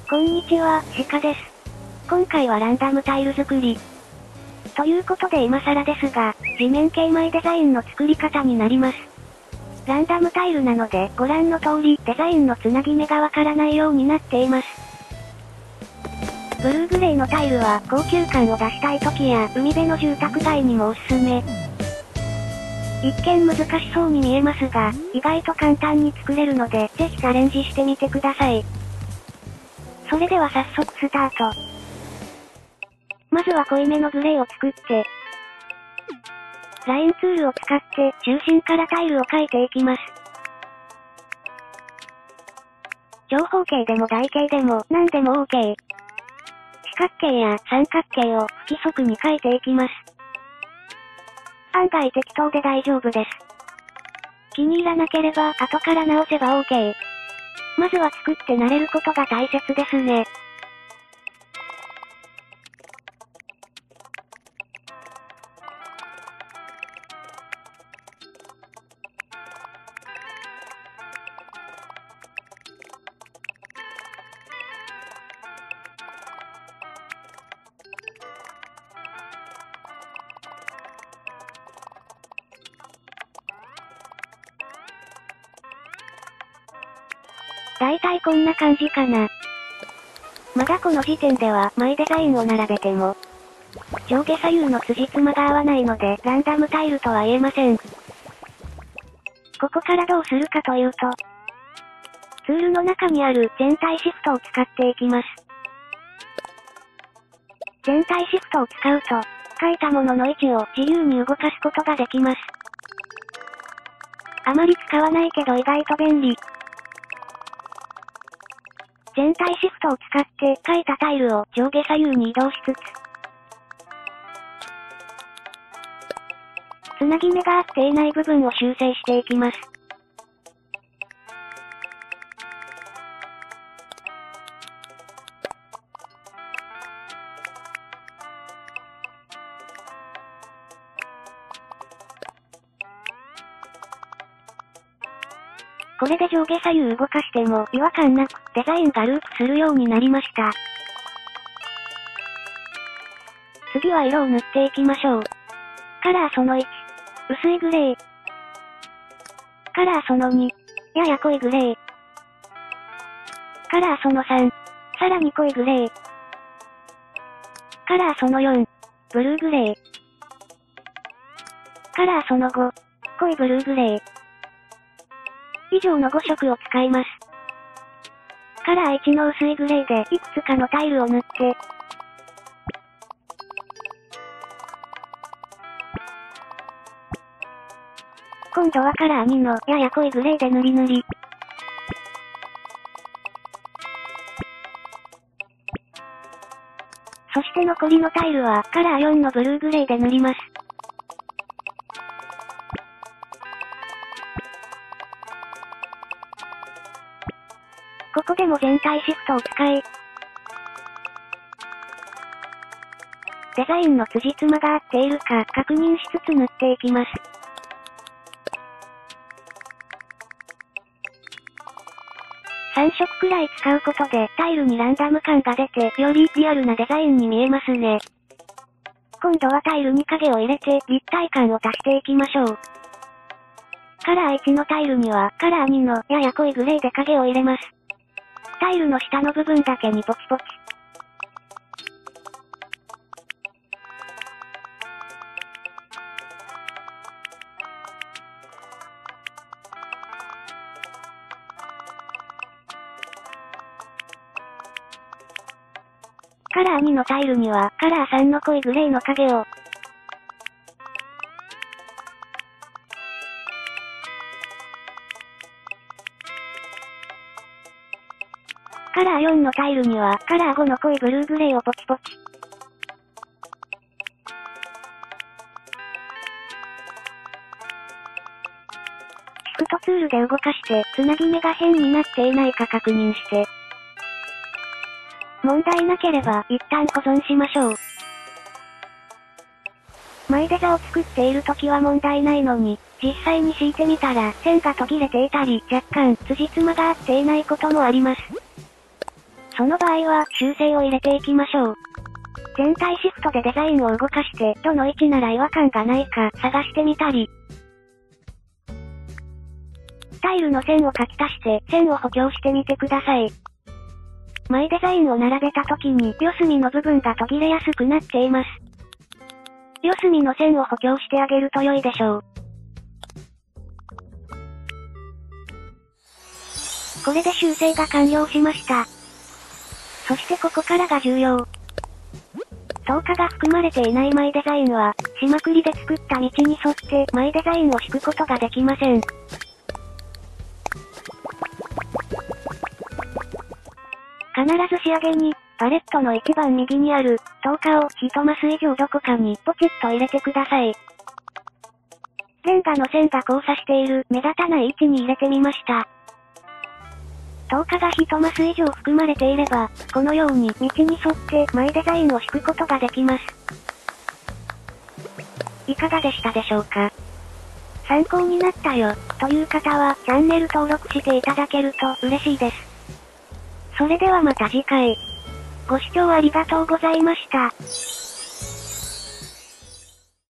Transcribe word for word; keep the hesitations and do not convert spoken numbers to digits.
こんにちは、シカです。今回はランダムタイル作り。ということで今更ですが、地面系枚デザインの作り方になります。ランダムタイルなので、ご覧の通り、デザインのつなぎ目がわからないようになっています。ブルーグレーのタイルは高級感を出したい時や海辺の住宅街にもおすすめ。一見難しそうに見えますが、意外と簡単に作れるので、ぜひチャレンジしてみてください。それでは早速スタート。まずは濃いめのグレーを作って、ラインツールを使って中心からタイルを描いていきます。長方形でも台形でも何でも OK。四角形や三角形を不規則に描いていきます。案外適当で大丈夫です。気に入らなければ後から直せば OK。まずは作って慣れることが大切ですね。だいたいこんな感じかな。まだこの時点では枚デザインを並べても、上下左右の辻褄が合わないのでランダムタイルとは言えません。ここからどうするかというと、ツールの中にある全体シフトを使っていきます。全体シフトを使うと、書いたものの位置を自由に動かすことができます。あまり使わないけど意外と便利。全体シフトを使って書いたタイルを上下左右に移動しつつ、つなぎ目が合っていない部分を修正していきます。これで上下左右動かしても違和感なくデザインがループするようになりました。次は色を塗っていきましょう。カラーそのいち、薄いグレー。カラーそのに、やや濃いグレー。カラーそのさん、さらに濃いグレー。カラーそのよん、ブルーグレー。カラーそのご、濃いブルーグレー。以上のご色を使います。カラーいちの薄いグレーでいくつかのタイルを塗って、今度はカラーにのやや濃いグレーで塗り塗り。そして残りのタイルはカラーよんのブルーグレーで塗ります。ここでも全体シフトを使い、デザインの辻褄が合っているか確認しつつ塗っていきます。さん色くらい使うことでタイルにランダム感が出てよりリアルなデザインに見えますね。今度はタイルに影を入れて立体感を足していきましょう。カラーいちのタイルにはカラーにのやや濃いグレーで影を入れます。タイルの下の部分だけにポキポキ。カラーにのタイルにはカラーさんの濃いグレーの影を。カラーよんのタイルにはカラーごの濃いブルーグレーをポキポキ。シフトツールで動かしてつなぎ目が変になっていないか確認して。問題なければ一旦保存しましょう。枚デザを作っている時は問題ないのに、実際に敷いてみたら線が途切れていたり若干辻褄が合っていないこともあります。 その場合は修正を入れていきましょう。全体シフトでデザインを動かして、どの位置なら違和感がないか探してみたり。スタイルの線を書き足して、線を補強してみてください。マイデザインを並べた時に、四隅の部分が途切れやすくなっています。四隅の線を補強してあげると良いでしょう。これで修正が完了しました。そしてここからが重要。透過が含まれていないマイデザインは、島くりで作った道に沿ってマイデザインを敷くことができません。必ず仕上げに、パレットの一番右にある、透過を一マス以上どこかにポチッと入れてください。レンガの線が交差している目立たない位置に入れてみました。透過が一マス以上含まれていれば、このように道に沿ってマイデザインを敷くことができます。いかがでしたでしょうか？参考になったよ、という方はチャンネル登録していただけると嬉しいです。それではまた次回。ご視聴ありがとうございました。